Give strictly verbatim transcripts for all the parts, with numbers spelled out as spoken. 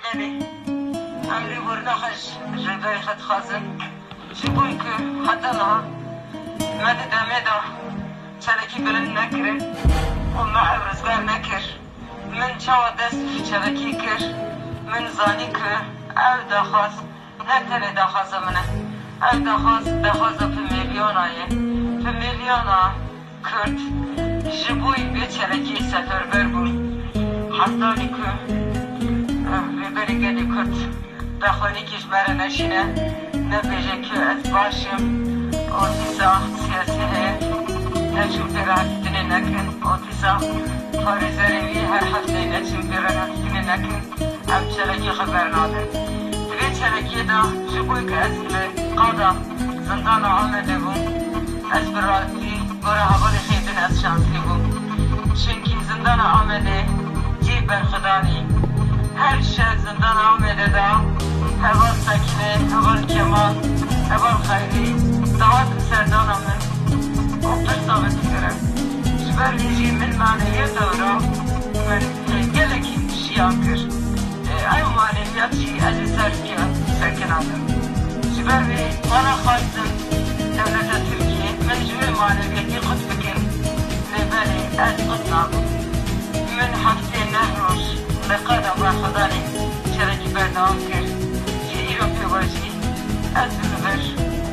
بله امری ورنخش جلوی خط خازن جبوی که حتی نه مد دمه دا چلکی بلند نکره و معه رزگار نکر من چاو دست فی چلکی کر من زانی که او داخواست نتنه داخواست منه او داخواست داخواست پی میلیون آیه پی میلیون آه کرد جبوی به چلکی سفر بر بود حتی که ریبری گلی کرد بخوانی کش بره نشینه نبیجه که از باشم اوتیسا سیاسی هست نچون پر هفتینه نکن اوتیسا خارزه روی هر هفته نچون پر هفتینه نکن ام چلکی خبر ناده دوی چلکی دا جبوی که از قادا زندان آمده بود از براتی گره حوالی خیدن از شانسی بود چونکی زندان آمده جی برخدانی هر شهر زندان آمده دا هوا سکینه هوا کمال هوا خیلی دوات سردان آمد و پر ثابت کرد جبر ویجی من معنیه دورا من گلکی شیان کرد ایو معنیه چی از سر سرکن آدم جبر وی مانا خواستم دولت ترکیه من جوی معنیتی خود بکن نبالی از خود نابود من هفته نهروش لقد با خدانی چرکی بردام کرد که ایرو پیواشی از بلوبر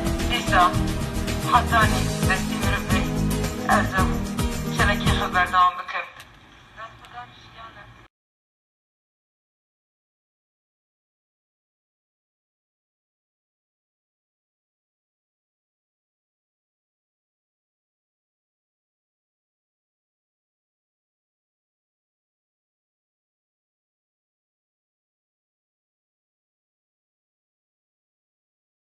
دیسا حتانی دستی مربی ازم چرکی خبردام